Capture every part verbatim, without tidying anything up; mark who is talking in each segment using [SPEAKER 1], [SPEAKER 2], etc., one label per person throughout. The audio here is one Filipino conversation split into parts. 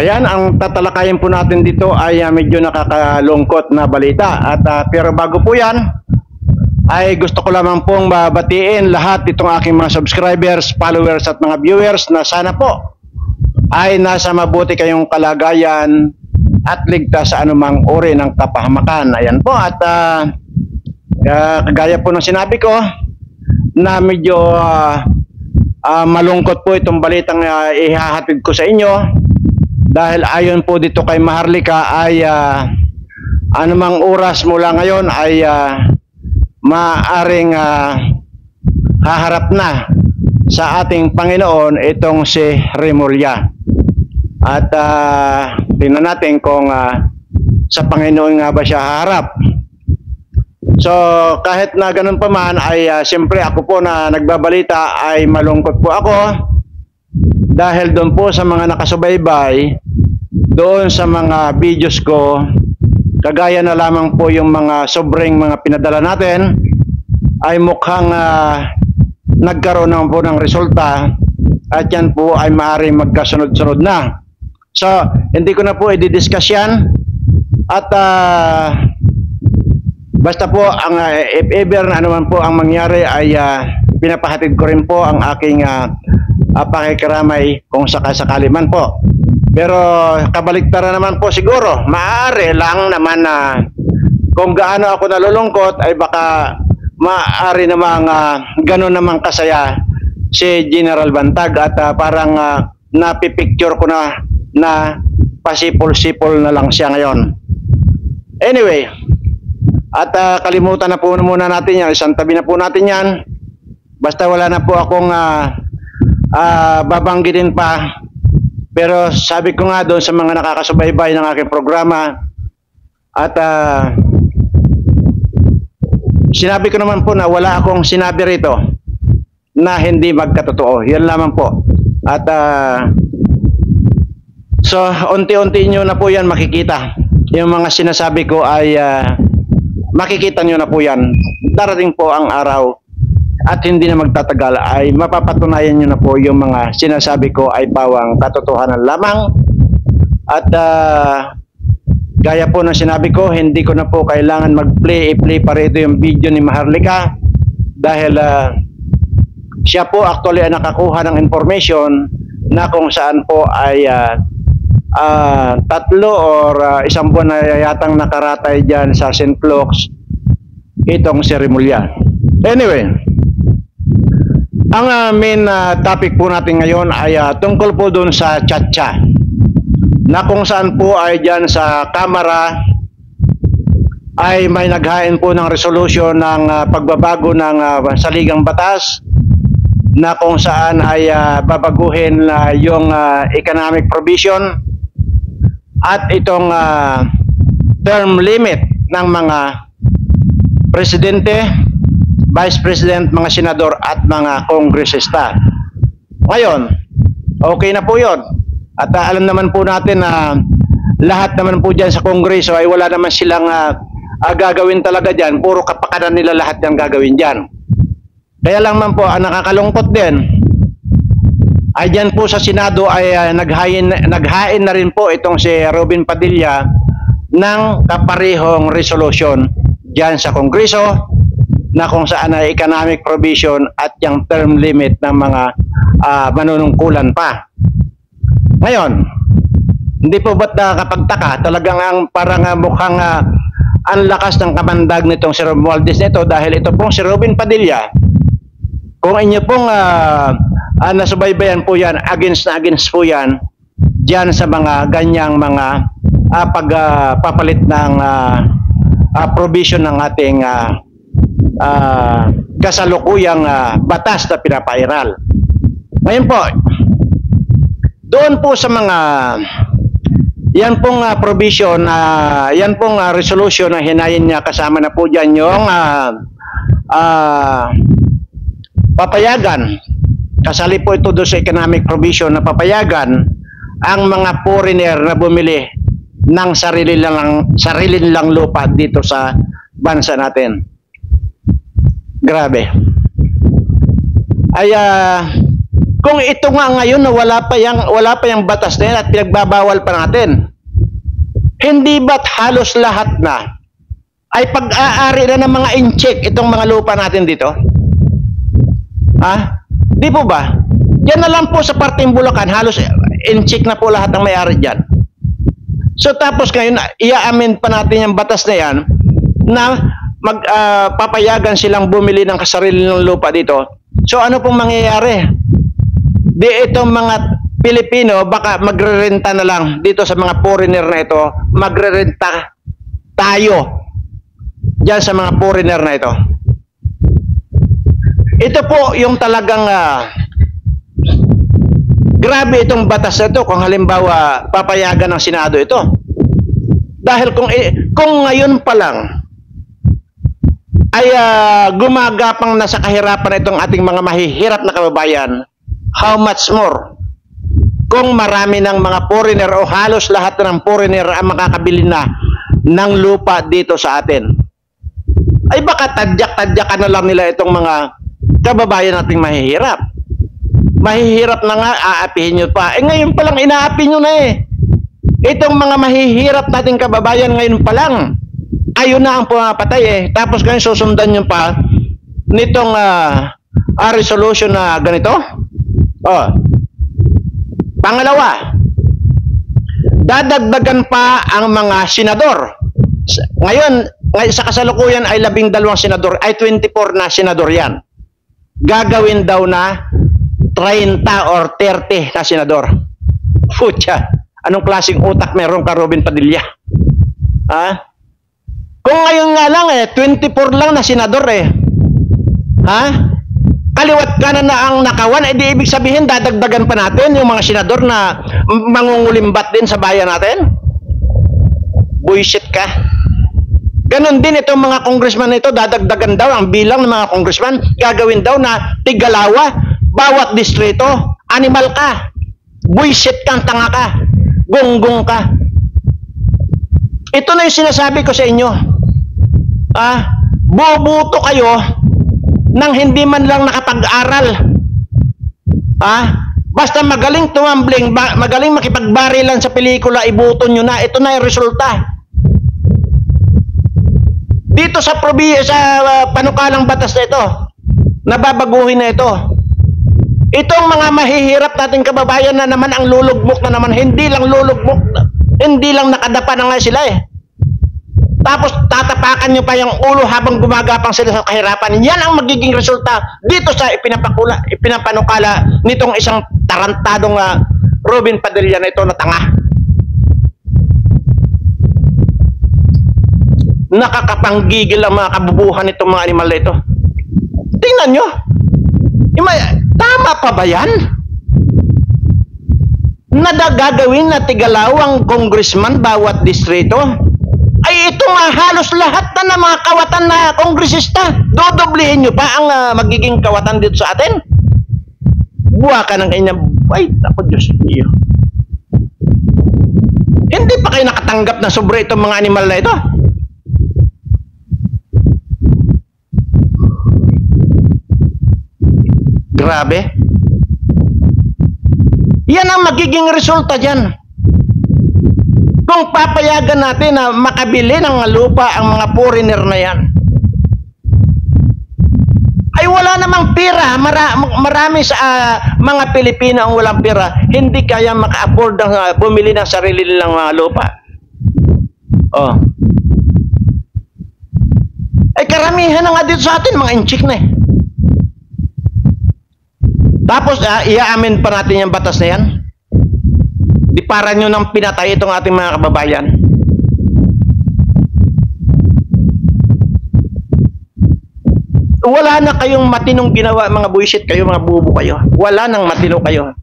[SPEAKER 1] Ayan, ang tatalakayin po natin dito ay uh, medyo nakakalungkot na balita. At uh, pero bago po yan, ay gusto ko lamang pong babatiin lahat itong aking mga subscribers, followers at mga viewers na sana po ay nasa mabuti kayong kalagayan at ligtas sa anumang uri ng kapahamakan. Ayan po, at uh, uh, kagaya po ng sinabi ko na medyo uh, uh, malungkot po itong balitang uh, ihahatid ko sa inyo. Dahil ayon po dito kay Maharlika ay uh, anumang oras mula ngayon ay uh, maaaring uh, haharap na sa ating Panginoon itong si Remulla. At uh, tingnan natin kung uh, sa Panginoon nga ba siya haharap. So kahit na ganun pa man ay uh, siyempre ako po na nagbabalita ay malungkot po ako. Dahil doon po sa mga nakasubaybay, doon sa mga videos ko, kagaya na lamang po yung mga sobrang mga pinadala natin, ay mukhang uh, nagkaroon naman po ng resulta at yan po ay maaaring magkasunod-sunod na. So, hindi ko na po i-discuss yan at uh, basta po, ang, uh, if ever na anuman po ang mangyari ay uh, pinapahatid ko rin po ang aking uh, Uh, pakikiramay kung sakasakali man po. Pero kabaliktaran naman po siguro, maaari lang naman na uh, kung gaano ako nalulungkot ay baka maaari namang uh, gano'n namang kasaya si General Bantag at uh, parang uh, napipicture ko na na pasipol-sipol na lang siya ngayon. Anyway, at uh, kalimutan na po muna natin yan, isang tabi na po natin yan. Basta wala na po akong uh, Uh, babanggitin pa, pero sabi ko nga doon sa mga nakakasubaybay ng aking programa at uh, sinabi ko naman po na wala akong sinabi rito na hindi magkatotoo. Yan lamang po. At uh, so unti-unti nyo na po yan makikita. Yung mga sinasabi ko ay uh, makikita nyo na po yan. Darating po ang araw at hindi na magtatagal ay mapapatunayan nyo na po yung mga sinasabi ko ay pawang katotohanan lamang. At uh, gaya po ng sinabi ko, hindi ko na po kailangan mag-play, i-play pa rito yung video ni Maharlika dahil uh, siya po actually ay nakakuha ng information na kung saan po ay uh, uh, tatlo or uh, isang buwan na yatang nakaratay dyan sa Saint Luke's itong si Remulla. Anyway, ang uh, main uh, topic po natin ngayon ay uh, tungkol po doon sa Chacha na kung saan po ay dyan sa Kamara ay may naghain po ng resolution ng uh, pagbabago ng uh, saligang batas na kung saan ay uh, babaguhin uh, yung uh, economic provision at itong uh, term limit ng mga presidente, Vice President, mga senador at mga kongresista. Ngayon, okay na po yun. At uh, alam naman po natin na uh, lahat naman po dyan sa kongreso ay wala naman silang uh, uh, gagawin talaga dyan. Puro kapakanan nila lahat yung gagawin dyan. Kaya lang man po, ang nakakalungkot din, ay dyan po sa Senado ay uh, naghain, naghain na rin po itong si Robin Padilla ng kaparehong resolution dyan sa kongreso na kung saan ay economic provision at yung term limit ng mga uh, manunungkulan pa. Ngayon, hindi po ba't nakakapagtaka? Talagang ang parang uh, mukhang uh, ang lakas ng kamandag nitong si Romualdez nito dahil ito pong si Robin Padilla, kung inyo pong uh, uh, nasubaybayan po yan, against na against po yan dyan sa mga ganyang mga uh, pagpapalit uh, ng uh, uh, provision ng ating uh, Uh, kasalukuyang uh, batas na pinapairal. Ngayon po, doon po sa mga yan pong uh, provision, uh, yan pong uh, resolution na hinayin niya, kasama na po dyan yung uh, uh, papayagan, kasali po ito doon sa economic provision na papayagan ang mga foreigner na bumili ng sarili lang, sarili lang lupa dito sa bansa natin. Grabe. Ay uh, Kung ito nga ngayon na wala pa yang wala pa yang batas na yan at pinagbabawal pa natin, hindi ba't halos lahat na ay pag-aari na ng mga incheck itong mga lupa natin dito? Ha? Di po ba? Yan na lang po sa parteng Bulacan, halos incheck na po lahat ng may-ari dyan. So tapos ngayon, i-amin pa natin yung batas na yan na magpapayagan uh, silang bumili ng kasarili ng lupa dito. So ano pong mangyayari? Di itong mga Pilipino baka magrerenta na lang dito sa mga foreigner na ito, magrerenta tayo diyan sa mga foreigner na ito. Ito po yung talagang uh, grabe itong batas na ito kung halimbawa papayagan ng Senado ito. Dahil kung kung ngayon pa lang ay uh, gumagapang na sa kahirapan itong ating mga mahihirap na kababayan, how much more kung marami ng mga foreigner o halos lahat ng foreigner ang makakabili na ng lupa dito sa atin. Ay baka tadyak-tadyakan na lang nila itong mga kababayan nating mahihirap. Mahihirap na nga, aapihin nyo pa. Eh ngayon pa lang, inaapi nyo na eh. Itong mga mahihirap nating kababayan ngayon pa lang, ayun na ang pumapatay eh. Tapos ngayon susundan nyo pa nitong uh, uh, resolution na ganito. Oh. Pangalawa, dadagdagan pa ang mga senador. Ngayon, sa kasalukuyan ay labing dalawang senador, ay twenty-four na senador yan. Gagawin daw na thirty or thirty na senador. Putya, anong klaseng utak meron ka, Robin Padilla? Ha? Kung ngayon nga lang eh, twenty-four lang na senador eh. Ha? Kaliwat kanan na ang nakawan, eh di ibig sabihin dadagdagan pa natin yung mga senador na mangungulimbat din sa bayan natin? Buisit ka. Ganon din itong mga congressman nito, dadagdagan daw ang bilang ng mga congressman, gagawin daw na tigalawa, bawat distrito, animal ka, buisit kang tanga ka, gonggong ka. Ito na yung sinasabi ko sa inyo. Ah, boboto kayo nang hindi man lang nakapag-aral. Ah, basta magaling tumambling, magaling makipagbarilan sa pelikula, iboto nyo na. Ito na yung resulta. Dito sa probinsya, sa uh, panukalang batas na ito, nababaguhin na ito. Itong mga mahihirap nating kababayan na naman ang lulugmok na naman, hindi lang lulugmok, hindi lang nakadapa na nga sila eh. Tapos tatapakan nyo pa yung ulo habang gumagapang sila sa kahirapan. Yan ang magiging resulta dito sa ipinapakula, ipinapanukala nitong isang tarantadong uh, Robin Padilla na ito na tanga. Nakakapanggigil ang mga kabubuhan nitong mga animal na ito. Tingnan nyo. Tama pa ba yan? Nadagagawin na tigalawang congressman bawat distrito? Ay ito nga halos lahat na ng mga kawatan na kongresista. Dodoblihin nyo pa ang uh, magiging kawatan dito sa atin? Buwa ka ng kanyang, ay, ako Diyos niyo. Hindi pa kayo nakatanggap na sobre itong mga animal na ito? Grabe. Yan ang magiging resulta dyan. Kung papayagan natin na makabili ng lupa ang mga foreigner na yan, ay wala namang pera. Mara, marami sa uh, mga Pilipino ang walang pera, hindi kaya maka-afford ng uh, bumili ng sarili nilang mga lupa. Oh. Ay karamihan na nga dito sa atin, mga inchik na eh. Tapos, uh, iaamin pa natin yung batas na yan. Di para nyo nang pinatay itong ating mga kababayan. Wala na kayong matinong ginawa, mga buisit kayo, mga bubo kayo. Wala nang matino kayo.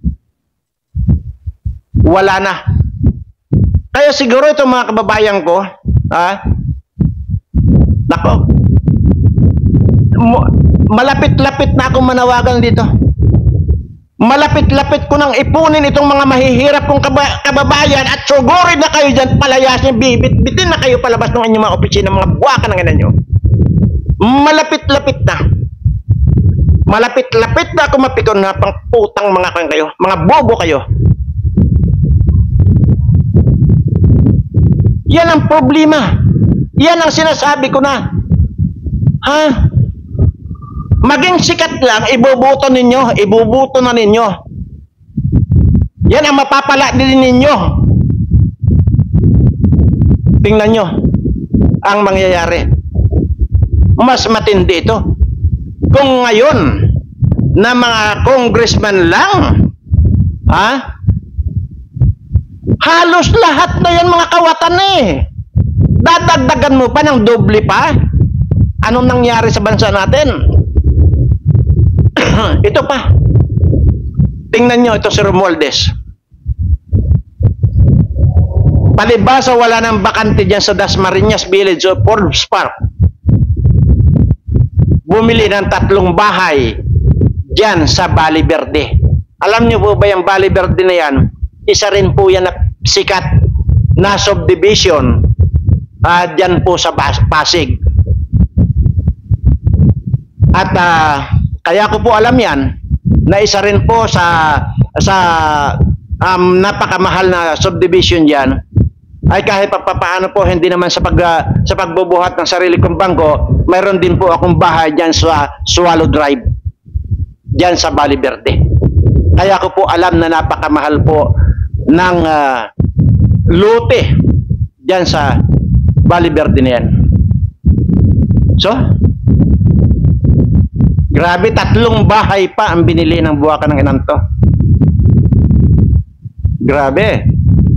[SPEAKER 1] Wala na. Kaya siguro itong mga kababayan ko, ha? Nako, malapit-lapit na akong manawagan dito. Malapit-lapit ko nang ipunin itong mga mahihirap kong kaba kababayan at sugurin na kayo dyan, palayasin, bibit-bitin na kayo palabas ng inyong mga opisina, mga buwaka ng ina nyo. Malapit-lapit na. Malapit-lapit na ako mapikon na pang putang mga kayo, mga bobo kayo. Yan ang problema. Yan ang sinasabi ko na. Ha? Maging sikat lang, ibubuto ninyo, ibubuto na ninyo. Yan ang mapapala din ninyo. Tingnan nyo ang mangyayari. Mas matindi ito. Kung ngayon na mga congressman lang, ha? Halos lahat na yan mga kawatan eh. Dadagdagan mo pa ng doble pa? Anong nangyari sa bansa natin? Ito pa. Tingnan nyo ito si Romualdez. Palibasa wala ng bakante dyan sa Dasmariñas Village o Forbes Park. Bumili ng tatlong bahay dyan sa Valle Verde. Alam nyo po ba yung Valle Verde na yan? Isa rin po yan na sikat na subdivision uh, dyan po sa Pasig. At uh, kaya ko po alam yan na isa rin po sa sa um, napakamahal na subdivision dyan ay kahit papaano po hindi naman sa pag uh, sa pagbubuhat ng sarili kong bangko, mayroon din po akong bahay dyan sa Swallow Drive dyan sa Valle Verde. Kaya ko po alam na napakamahal po ng uh, lote dyan sa Valle Verde na yan. So, grabe, tatlong bahay pa ang binili ng buwakan ng inanto. Grabe.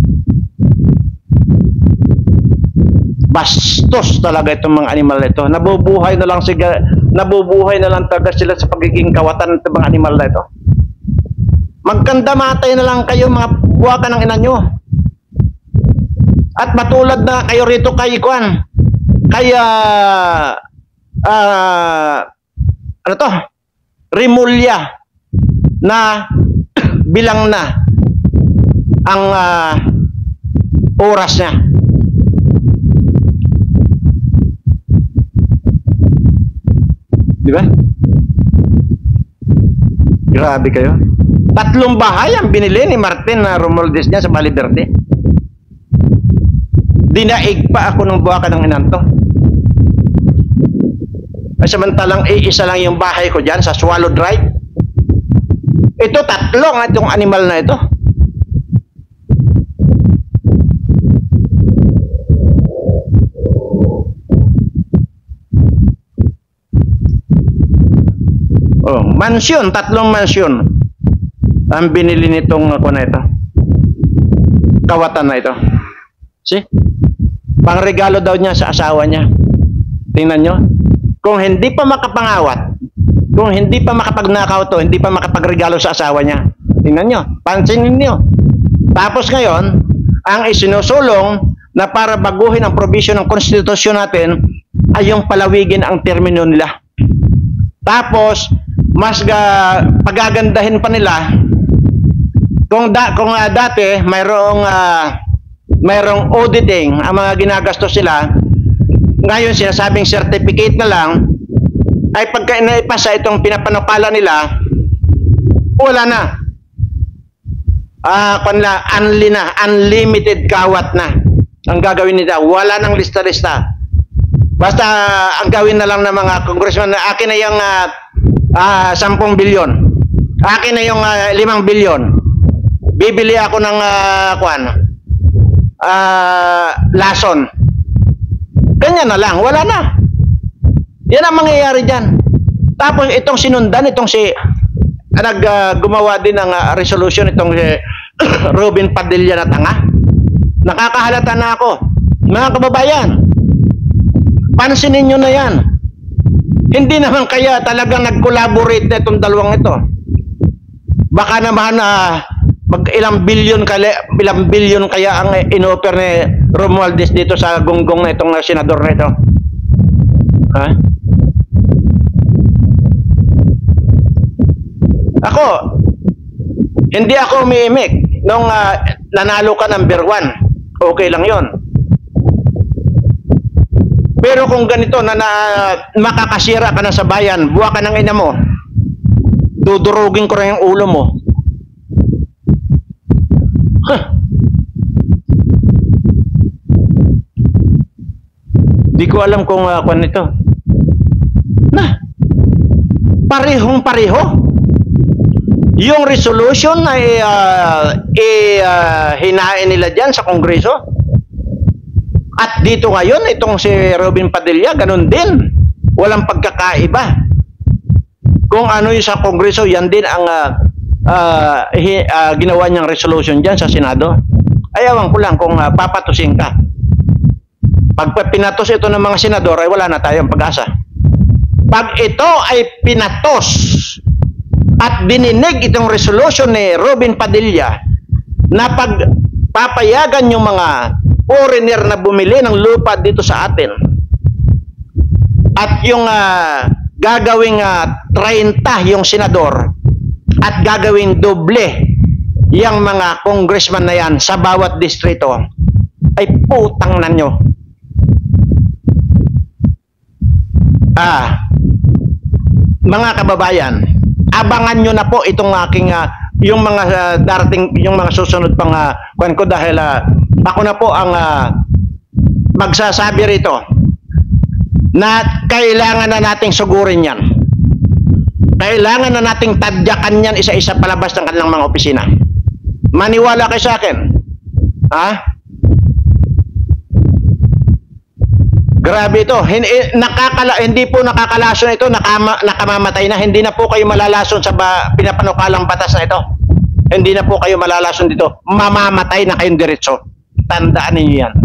[SPEAKER 1] Bastos talaga itong mga animal na ito. Nabubuhay na lang sila, nabubuhay na lang talaga sila sa pagiging kawatan ng mga animal na ito. Magkandamatay na lang kayo mga buwakan ng ina nyo. At matulad na kayo rito kay Ikwan. Kaya uh, ano to? Rimulya na bilang na ang uh, oras niya. Di ba? Grabe kayo. Tatlong bahay ang binili ni Martin na Romualdez niya sa Valle Verde. Dinaig pa ako ng buwakan ng inanto. Ay samantalang iisa lang yung bahay ko dyan sa Swallow Drive. Ito tatlong itong animal na ito. Oh, mansyon, tatlong mansyon ang binili nitong ako na ito. Kawatan na ito. See? Pangregalo daw niya sa asawa niya. Tingnan nyo. Kung hindi pa makapangawat, kung hindi pa makapagnakaw to, hindi pa makapagregalo sa asawa niya. Tingnan nyo. Pansinin nyo. Tapos ngayon, ang isinusulong na para baguhin ang provision ng konstitusyon natin ay yung palawigin ang termino nila. Tapos, mas ga, pagagandahin pa nila kung da, kung uh, dati mayroong uh, mayroong auditing ang mga ginagastos sila, ngayon sinasabing certificate na lang, ay pagka inaipasa itong pinapanukala nila, wala na. Ah, uh, kanla unli na, unlimited kawat na ang gagawin nila. Wala nang lista-lista. Basta uh, ang gawin na lang ng mga congressman na akin na yung uh, uh, sampung bilyon. Akin na yung uh, limang bilyon. Bibili ako ng uh, kwan, uh, lason. Ganyan na lang, wala na. Yan ang mangyayari dyan. Tapos itong sinundan, itong si nag uh, gumawa din ng uh, resolution itong si Robin Padilla na tanga. Nakakahalata na ako. Mga kababayan, pansinin nyo na yan. Hindi naman kaya talagang nag-collaborate na itong dalawang ito. Baka naman uh, mag ilang bilyon kaya, ilang bilyon kaya ang inoper ni Romualdez dito sa gunggong na itong uh, senador na ito. Ha? Ako, hindi ako umiimik nung uh, nanalo ka number one. Okay lang yon. Pero kung ganito na, na makakasira ka na sa bayan, buwa ka ng ina mo, dudurugin ko rin yung ulo mo. Huh. Di ko alam kung uh, kung ito. Na, parehong pareho. Yung resolution ay uh, i, uh, hinain nila dyan sa Kongreso. At dito ngayon, itong si Robin Padilla, ganun din. Walang pagkakaiba. Kung ano yung sa Kongreso, yan din ang uh, uh, hi, uh, ginawa niyang resolution dyan sa Senado. Ayawan ko lang kung uh, papatusin ka. Pag pinatos ito ng mga senador, ay wala na tayong pag-asa. Pag ito ay pinatos at dininig itong resolution ni Robin Padilla na pagpapayagan yung mga foreigner na bumili ng lupa dito sa atin at yung uh, gagawing uh, thirty yung senador at gagawing doble yung mga congressman na yan sa bawat distrito, ay putang na nyo. Ah, mga kababayan, abangan nyo na po itong aking uh, yung mga uh, darating, yung mga susunod pang uh, kwan ko, dahil uh, ako na po ang uh, magsasabi rito na kailangan na nating sugurin yan. Kailangan na nating tadyakan yan isa-isa palabas ng kanilang mga opisina. Maniwala kayo sa akin. Ha? Grabe ito. Hindi, nakakala, hindi po nakakalason ito, nakama, nakamamatay na. Hindi na po kayo malalason sa ba, pinapanukalang batas na ito. Hindi na po kayo malalason dito. Mamamatay na kayong diretso. Tandaan ninyo yan.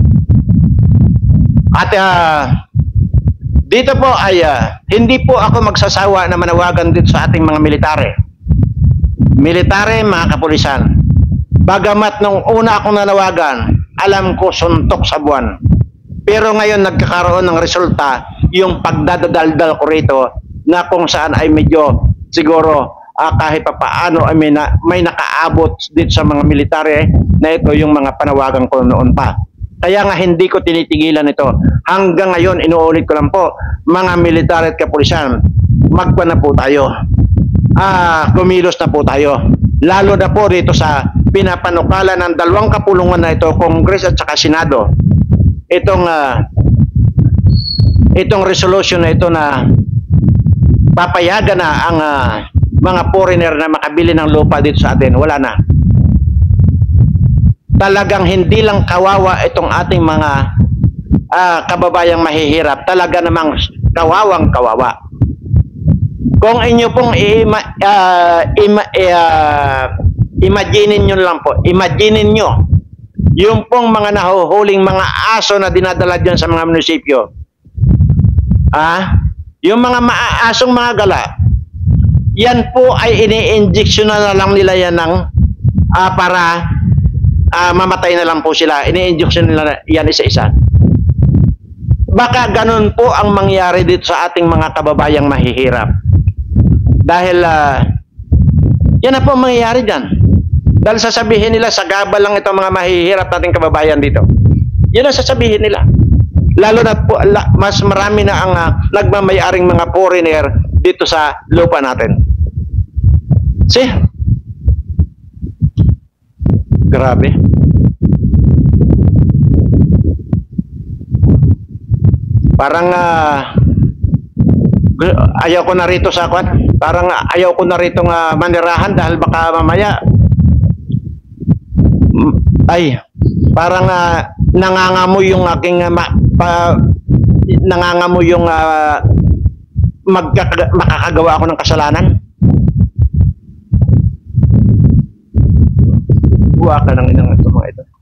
[SPEAKER 1] At uh, dito po ay uh, hindi po ako magsasawa na manawagan dito sa ating mga militare. Militare, mga kapulisan. Bagamat nung una akong nanawagan, alam ko suntok sa buwan. Pero ngayon nagkakaroon ng resulta yung pagdadadaldal ko rito na kung saan ay medyo siguro uh, kahit pa paano ay may, na, may nakaabot dito sa mga militare na ito yung mga panawagan ko noon pa. Kaya nga hindi ko tinitigilan ito. Hanggang ngayon, inuulit ko lang po, mga military at kapulisan, magpa na po tayo. Ah, kumilos na po tayo. Lalo na po dito sa pinapanukala ng dalawang kapulungan na ito, Congress at saka Senado. Itong, uh, itong resolution na ito na papayagan na ang uh, mga foreigner na makabili ng lupa dito sa atin. Wala na. Talagang hindi lang kawawa itong ating mga uh, kababayang mahihirap. Talaga namang kawawang kawawa. Kung inyo pong ima, uh, ima, uh, imaginin nyo lang po, imaginin nyo yung pong mga nahuhuling mga aso na dinadala dyan sa mga munisipyo. Ah, yung mga maasong mga gala, yan po ay ini-injection na lang nila yan ng uh, para uh, mamatay na lang po sila. Ini-injection nila yan isa-isa. Baka ganun po ang mangyari dito sa ating mga kababayang mahihirap. Dahil uh, yan na po ang mangyayari dyan. Dahil sasabihin nila, sagabal lang itong mga mahihirap nating kababayan dito. Yan ang sasabihin nila. Lalo na po, la, mas marami na ang uh, nagmamayaring mga foreigner dito sa lupa natin. See? Grabe. Parang uh, ayaw ko na rito sa kwan. Parang uh, ayaw ko na rito uh, manirahan dahil baka mamaya ay parang uh, nangangamoy yung aking uh, ma, pa, nangangamoy yung uh, magkaka, makakagawa ako ng kasalanan. Buwa ka ng inang ito mga ito.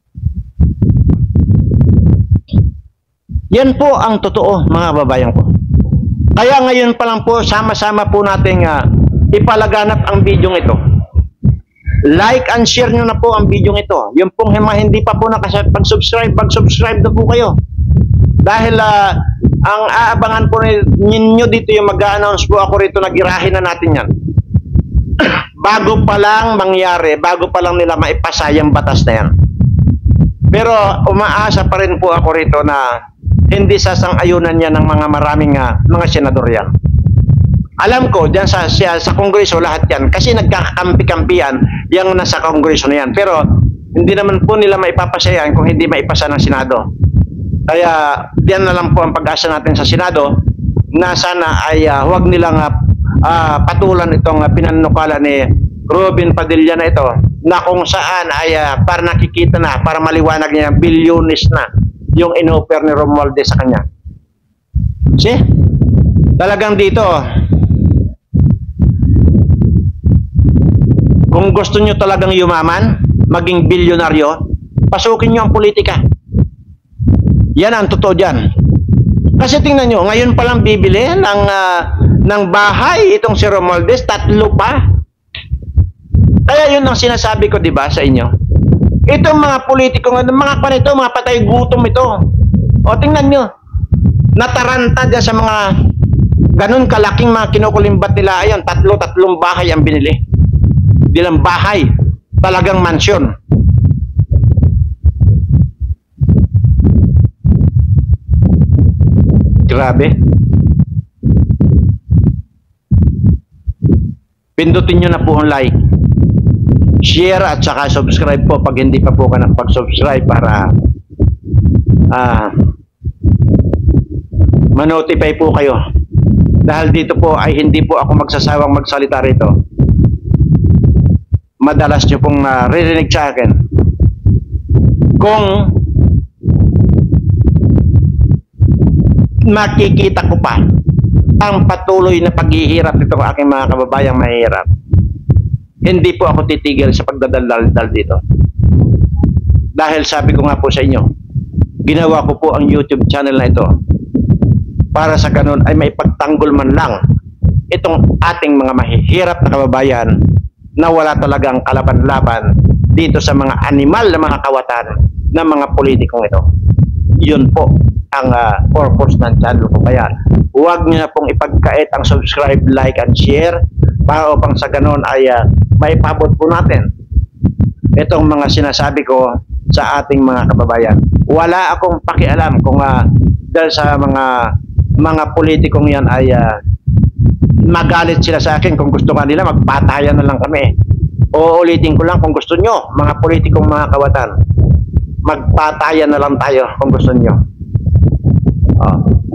[SPEAKER 1] Yan po ang totoo, mga babayan ko. Kaya ngayon pa lang po, sama-sama po nating uh, ipalaganap ang video ito. Like and share nyo na po ang video ito. Yung pong hindi pa po nakapag-subscribe, pag-subscribe na po kayo. Dahil uh, ang aabangan po ninyo dito yung mag-a-announce po ako rito, nagirahin na natin yan. Bago pa lang mangyari, bago pa lang nila maipasa yung batas na yan. Pero umaasa pa rin po ako rito na hindi sasang-ayunan yan ng mga maraming uh, mga senador yan. Alam ko, dyan sa, sa, sa Kongreso lahat yan, kasi nagkakampi-kampihan yung nasa Kongreso na yan. Pero, hindi naman po nila maipapasa yan kung hindi maipasa ng Senado. Kaya, diyan na lang po ang pag-asa natin sa Senado, na sana ay uh, huwag nilang uh, uh, patulan itong uh, pinanukala ni Robin Padilla na ito, na kung saan ay uh, para nakikita na, para maliwanag niya, bilyones na yung in-offer ni Romualdez sa kanya. See? Talagang dito, kung gusto nyo talagang yumaman, maging bilyonaryo, pasukin nyo ang politika. Yan ang totoo dyan. Kasi tingnan nyo, ngayon palang bibili ng, uh, ng bahay itong si Romualdez, tatlo pa. Kaya yun ang sinasabi ko, di ba, sa inyo. Itong mga politiko, mga panito, mga patay gutom ito. O tingnan nyo, nataranta dyan sa mga ganun kalaking mga kinukulimbat nila. Ayun, tatlo-tatlong bahay ang binili. Di lang bahay, talagang mansyon. Grabe. Pindutin nyo na po ang like, share at saka subscribe po pag hindi pa po ka nakapag-subscribe para uh, ma-notify po kayo. Dahil dito po ay hindi po ako magsasawang magsalita rito. Madalas nyo pong naririnig sa akin. Kung makikita ko pa ang patuloy na paghihirap nitong aking mga kababayang mahihirap, hindi po ako titigil sa pagdadaldal dito. Dahil sabi ko nga po sa inyo, ginawa ko po ang YouTube channel na ito para sa ganun ay maipagtanggol man lang itong ating mga mahihirap na kababayan na wala talagang kalaban-laban dito sa mga animal na mga kawatan ng mga politikong ito. Yun po ang uh, purpose ng channel ko. Kaya huwag nyo na pong ipagkait ang subscribe, like, and share para upang sa ganun ay uh, maipabot po natin itong mga sinasabi ko sa ating mga kababayan. Wala akong pakialam kung uh, dahil sa mga mga politikong yan ay uh, magalit sila sa akin. Kung gusto nga nila, magpatayan na lang kami. O ulitin ko lang, kung gusto nyo, mga politikong mga kawatan, magpatayan na lang tayo kung gusto nyo. Oh.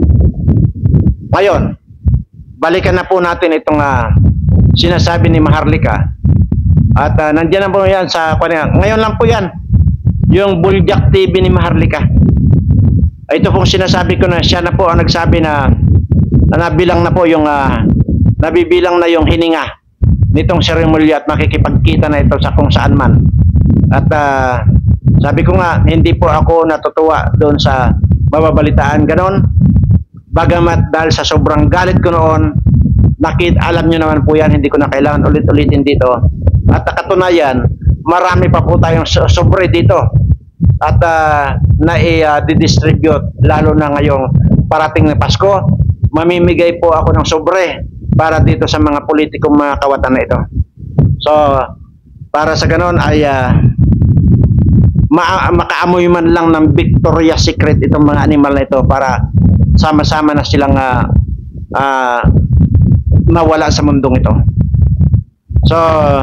[SPEAKER 1] Ngayon, balikan na po natin itong uh, sinasabi ni Maharlika. At uh, nandiyan na po yan sa kanya. Ngayon lang po yan, yung Buljak T V ni Maharlika. Ito pong sinasabi ko na siya na po ang nagsabi na, na nabilang na po yung uh, nabibilang na yung hininga nitong si Remulla at makikipagkita na ito sa kung saan man. At uh, sabi ko nga, hindi po ako natutuwa doon sa mababalitaan ganon. Bagamat dahil sa sobrang galit ko noon, nakit, alam nyo naman po yan, hindi ko na kailangan ulit-ulitin dito. At katunayan, marami pa po tayong sobre dito. At uh, na-i-distribute, lalo na ngayong parating na Pasko, mamimigay po ako ng sobre para dito sa mga politikong mga kawatan na ito. So, para sa ganon ay uh, ma makaamoy man lang ng Victoria's Secret itong mga animal na ito para sama-sama na silang uh, uh, mawala sa mundong ito. So,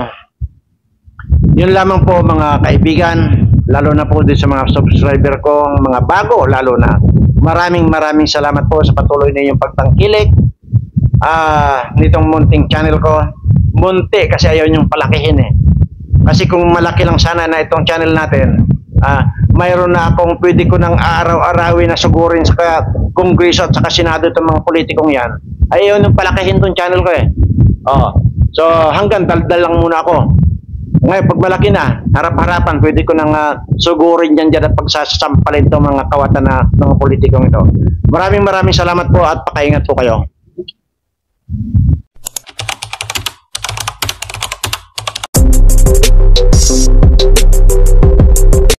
[SPEAKER 1] yun lamang po mga kaibigan, lalo na po din sa mga subscriber ko, mga bago lalo na. Maraming maraming salamat po sa patuloy na inyong pagtangkilik uh, nitong munting channel ko. Munti kasi ayaw nyong palakihin eh. Kasi kung malaki lang sana na itong channel natin, uh, mayroon na akong pwede ko ng araw-arawin na sugurin sa Kongreso at sa Senado itong mga politikong yan. Ayaw nyong palakihin itong channel ko eh. Oh. So hanggang daldal lang muna ako. Ngayon, pag malaki na, harap-harapan, pwede ko nang uh, sugurin dyan dyan at pagsasampalin itong mga kawatan na mga politikong ito. Maraming maraming salamat po at pakaingat po kayo.